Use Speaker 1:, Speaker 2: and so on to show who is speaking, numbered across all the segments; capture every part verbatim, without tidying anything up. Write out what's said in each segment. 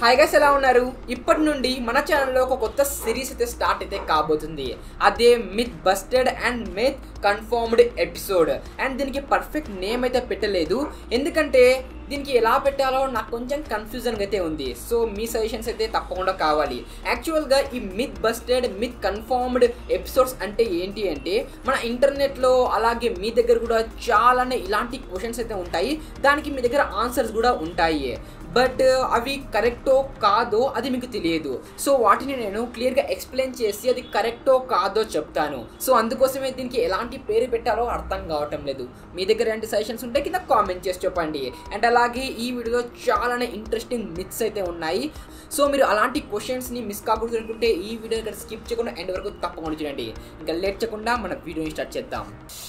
Speaker 1: Hi guys, ఎలా ఉన్నారు? ఇప్పటి నుండి మన ఛానల్లో ఒక కొత్త సిరీస్ అయితే స్టార్ట్ అయితే కాబోతుంది. అదే myth busted and myth confirmed episode. And దీనికి పర్ఫెక్ట్ నేమ్ అయితే పెట్టలేదు, ఎందుకంటే దీనికి ఎలా పెట్టాలో నాకు కొంచెం కన్ఫ్యూజన్గా అయితే ఉంది. సో మీ సజెషన్స్ అయితే తప్పకుండా కావాలి. యాక్చువల్గా ఈ myth busted myth confirmed episodes అంటే ఏంటి అంటే, మన ఇంటర్నెట్లో అలాగే మీ దగ్గర కూడా చాలానే ఇలాంటి క్వశ్చన్స్ అయితే ఉంటాయి. దానికి మీ దగ్గర ఆన్సర్స్ కూడా ఉంటాయి, బట్ అవి కరెక్టో కాదో అది మీకు తెలియదు. సో వాటిని నేను క్లియర్గా ఎక్స్ప్లెయిన్ చేసి అది కరెక్టో కాదో చెప్తాను. సో అందుకోసమే దీనికి ఎలాంటి పేరు పెట్టాలో అర్థం కావటం లేదు. మీ దగ్గర ఎలాంటి సజెషన్స్ ఉంటే కింద కామెంట్ చేసి చెప్పండి. అండ్ అలాగే ఈ వీడియోలో చాలానే ఇంట్రెస్టింగ్ మిత్స్ అయితే ఉన్నాయి. సో మీరు అలాంటి క్వశ్చన్స్ని మిస్ కాకూడదు అనుకుంటే ఈ వీడియో ఇక్కడ స్కిప్ చేయకుండా ఎండ్ వరకు తప్పకుండా చూడండి. ఇంకా లేట్ చేయకుండా మన వీడియోని స్టార్ట్ చేద్దాం.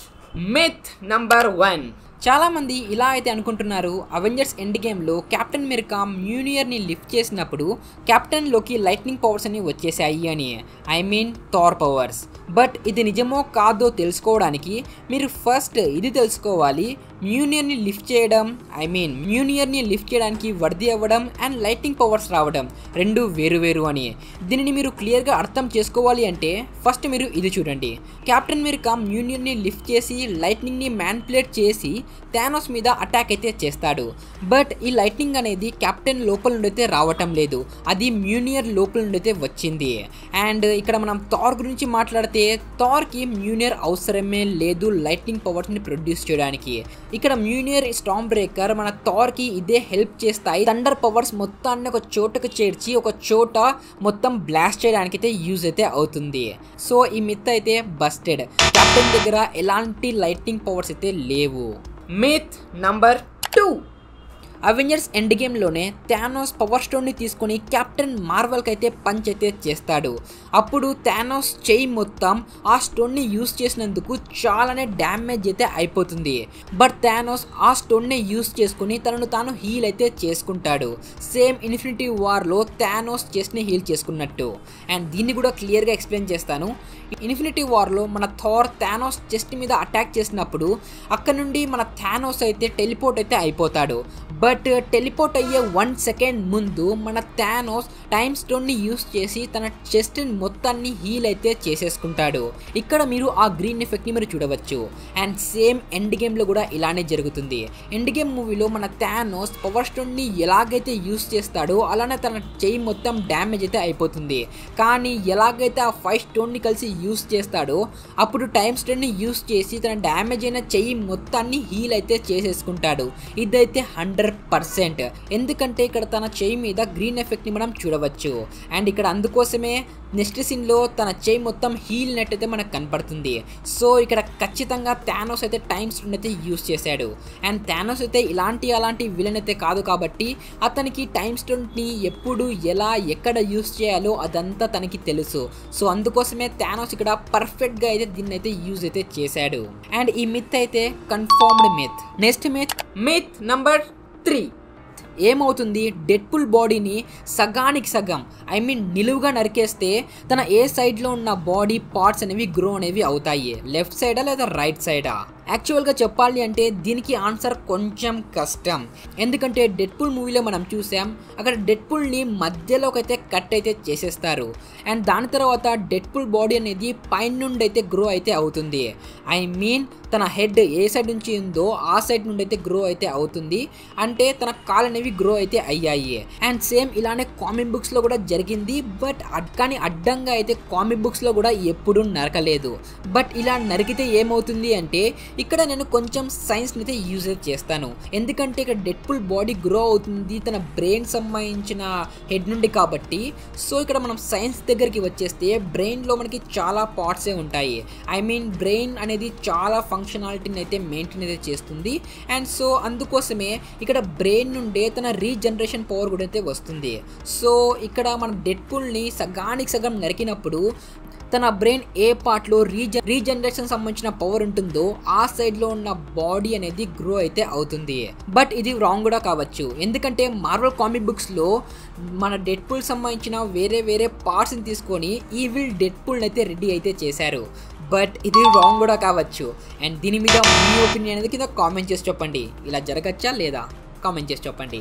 Speaker 1: Myth number one. చాలామంది ఇలా అయితే అనుకుంటున్నారు, అవెంజర్స్ ఎండ్ గేమ్లో కెప్టెన్ అమెరికా మ్యూనియర్ని లిఫ్ట్ చేసినప్పుడు కెప్టెన్లోకి లైట్నింగ్ పవర్స్ అని వచ్చేసాయి అని, I mean Thor powers. But ఇది నిజమో కాదో తెలుసుకోవడానికి మీరు ఫస్ట్ ఇది తెలుసుకోవాలి, మ్యూనియర్ని లిఫ్ట్ చేయడం ఐ మీన్ మ్యూనియర్ని లిఫ్ట్ చేయడానికి వర్ది అవ్వడం అండ్ లైట్నింగ్ పవర్స్ రావడం రెండు వేరు వేరు అని. దీనిని మీరు క్లియర్గా అర్థం చేసుకోవాలి అంటే ఫస్ట్ మీరు ఇది చూడండి. కెప్టెన్ అమెరికా మ్యూనియర్ని లిఫ్ట్ చేసి లైట్నింగ్ని మ్యానిపులేట్ చేసి థానోస్ మీద అటాక్ అయితే చేస్తాడు. బట్ ఈ లైట్నింగ్ అనేది కెప్టెన్ లోపల నుండి అయితే రావటం లేదు, అది మ్యూనియర్ లోపల నుండి అయితే వచ్చింది. అండ్ ఇక్కడ మనం థార్ గురించి మాట్లాడితే థార్కి మ్యూనియర్ అవసరమే లేదు లైట్నింగ్ పవర్స్ని ప్రొడ్యూస్ చేయడానికి. ఇక్కడ మ్యూనియర్ స్టార్మ్ బ్రేకర్ మన థార్కి ఇదే హెల్ప్ చేస్తాయి. థండర్ పవర్స్ మొత్తాన్ని ఒక చోటకు చేర్చి ఒక చోట మొత్తం బ్లాస్ట్ చేయడానికి అయితే యూజ్ అయితే అవుతుంది. సో ఈ మిత్ అయితే బస్టెడ్. కెప్టెన్ దగ్గర ఎలాంటి లైట్నింగ్ పవర్స్ అయితే లేవు. Myth number two. Avengers end గేమ్లోనే థానోస్ పవర్ స్టోన్ని తీసుకొని కెప్టెన్ మార్వెల్కి అయితే పంచ్ అయితే చేస్తాడు. అప్పుడు థానోస్ చెయ్యి మొత్తం ఆ స్టోన్ని యూస్ చేసినందుకు చాలానే డ్యామేజ్ అయితే అయిపోతుంది. బట్ థానోస్ ఆ స్టోన్ని యూస్ చేసుకుని తనను తాను హీల్ అయితే చేసుకుంటాడు, సేమ్ ఇన్ఫినిటీ వార్లో థానోస్ చెస్ట్ని హీల్ చేసుకున్నట్టు. అండ్ దీన్ని కూడా క్లియర్గా ఎక్స్ప్లెయిన్ చేస్తాను. ఇన్ఫినిటీ వార్లో మన థార్ థానోస్ చెస్ట్ మీద అటాక్ చేసినప్పుడు అక్కడ నుండి మన థానోస్ అయితే టెలిపోర్ట్ అయితే అయిపోతాడు. బట్ టెలిపోర్ట్ అయ్యే వన్ సెకండ్ ముందు మన థానోస్ టైమ్ స్టోన్ని యూస్ చేసి తన చెస్ట్ మొత్తాన్ని హీల్ అయితే చేసేసుకుంటాడు. ఇక్కడ మీరు ఆ గ్రీన్ ఎఫెక్ట్ని మీరు చూడవచ్చు. అండ్ సేమ్ ఎండ్ గేమ్లో కూడా ఇలానే జరుగుతుంది. ఎండ్ గేమ్ మూవీలో మన థానోస్ పవర్ స్టోన్ని ఎలాగైతే యూస్ చేస్తాడో అలానే తన చెయ్యి మొత్తం డ్యామేజ్ అయితే అయిపోతుంది. కానీ ఎలాగైతే ఆ ఫైవ్ స్టోన్ని కలిసి యూస్ చేస్తాడో అప్పుడు టైమ్ స్టోన్ని యూస్ చేసి తన డ్యామేజ్ అయిన చెయ్యి మొత్తాన్ని హీల్ అయితే చేసేసుకుంటాడు. ఇదైతే హండ్రెడ్ పర్సెంట్, ఎందుకంటే ఇక్కడ తన చెయ్యి మీద గ్రీన్ ఎఫెక్ట్ని మనం చూడవచ్చు. అండ్ ఇక్కడ అందుకోసమే నెక్స్ట్ సీన్లో తన చెయ్యి మొత్తం హీల్ నెట్ అయితే మనకు కనపడుతుంది. సో ఇక్కడ ఖచ్చితంగా థానోస్ అయితే టైమ్ స్టోన్ అయితే యూస్ చేశాడు. అండ్ థానోస్ అయితే ఇలాంటి అలాంటి విలన్ అయితే కాదు కాబట్టి అతనికి టైమ్ స్టోన్ని ఎప్పుడు ఎలా ఎక్కడ యూస్ చేయాలో అదంతా తనకి తెలుసు. సో అందుకోసమే థానోస్ ఇక్కడ పర్ఫెక్ట్గా అయితే దీన్ని అయితే యూజ్ అయితే చేశాడు. అండ్ ఈ మిత్ అయితే confirmed myth. Next myth myth number three. ఏమవుతుంది, డెడ్పుల్ బాడీని సగానికి సగం ఐ మీన్ నిలువుగా నరికేస్తే తన ఏ సైడ్లో ఉన్న బాడీ పార్ట్స్ అనేవి గ్రో అనేవి అవుతాయి, లెఫ్ట్ సైడా లేదా రైట్ సైడా? యాక్చువల్గా చెప్పాలి అంటే దీనికి ఆన్సర్ కొంచెం కష్టం, ఎందుకంటే డెడ్పుల్ మూవీలో మనం చూసాం అక్కడ డెడ్పుల్ని మధ్యలోకి అయితే కట్ అయితే చేసేస్తారు. అండ్ దాని తర్వాత డెడ్పుల్ బాడీ అనేది పైన నుండి అయితే గ్రో అయితే అవుతుంది. ఐ మీన్ తన హెడ్ ఏ సైడ్ నుంచి ఉందో ఆ సైడ్ నుండి అయితే గ్రో అయితే అవుతుంది, అంటే తన కాలు అనేవి గ్రో అయితే అయ్యాయి. అండ్ సేమ్ ఇలానే కామిక్ బుక్స్లో కూడా జరిగింది. బట్ కానీ అడ్డంగా అయితే కామిక్ బుక్స్లో కూడా ఎప్పుడూ నరకలేదు. బట్ ఇలా నరికితే ఏమవుతుంది అంటే ఇక్కడ నేను కొంచెం సైన్స్ని అయితే యూజ్ చేస్తాను, ఎందుకంటే ఇక్కడ డెడ్పుల్ బాడీ గ్రో అవుతుంది తన బ్రెయిన్ సంబంధించిన హెడ్ నుండి కాబట్టి. సో ఇక్కడ మనం సైన్స్ దగ్గరికి వచ్చేస్తే బ్రెయిన్లో మనకి చాలా పార్ట్సే ఉంటాయి. ఐ మీన్ బ్రెయిన్ అనేది చాలా ఫంక్షనాలిటీని అయితే మెయింటైన్ అయితే చేస్తుంది. అండ్ సో అందుకోసమే ఇక్కడ బ్రెయిన్ నుండే తన రీజనరేషన్ పవర్ కూడా అయితే వస్తుంది. సో ఇక్కడ మనం డెడ్పుల్ని సగానికి సగం నరికినప్పుడు తన బ్రెయిన్ ఏ పార్ట్లో రీజన్ రీజనరేషన్ సంబంధించిన పవర్ ఉంటుందో ఆ సైడ్లో ఉన్న బాడీ అనేది గ్రో అయితే అవుతుంది. బట్ ఇది రాంగ్ కూడా కావచ్చు, ఎందుకంటే మార్వెల్ కామిక్ బుక్స్లో మన డెడ్పుల్ సంబంధించిన వేరే వేరే పార్ట్స్ని తీసుకొని ఈవిల్ డెడ్పుల్ని అయితే రెడీ అయితే చేశారు. బట్ ఇది రాంగ్ కూడా కావచ్చు. అండ్ దీని మీద మీ ఒపీనియన్ అనేది కింద కామెంట్ చేసి చెప్పండి, ఇలా జరగచ్చా లేదా కామెంట్ చేసి చెప్పండి.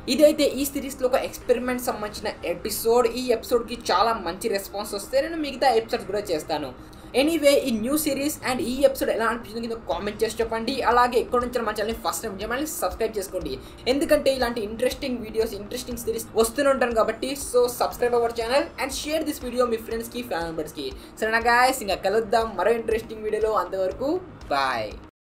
Speaker 1: ఇదైతే ఈ సిరీస్లో ఒక ఎక్స్పెరిమెంట్ సంబంధించిన ఎపిసోడ్. ఈ ఎపిసోడ్కి చాలా మంచి రెస్పాన్స్ వస్తే నేను మిగతా ఎపిసోడ్స్ కూడా చేస్తాను. ఎనీవే ఈ న్యూ సిరీస్ అండ్ ఈ ఎపిసోడ్ ఎలా అనిపించింది కింద కామెంట్ చేసి చెప్పండి. అలాగే ఎక్కడ నుంచి మన ఛానల్ని ఫస్ట్ టైం చేయమని సబ్స్క్రైబ్ చేసుకోండి, ఎందుకంటే ఇలాంటి ఇంట్రెస్టింగ్ వీడియోస్ ఇంట్రెస్టింగ్ సిరీస్ వస్తూనే ఉంటాను కాబట్టి. So subscribe our channel and share this video మీ ఫ్రెండ్స్కి ఫ్యామిలీ మెంబర్స్కి. సరేనా గాయస్, ఇంకా కలుద్దాం మరో ఇంట్రెస్టింగ్ వీడియోలో. అంతవరకు బాయ్.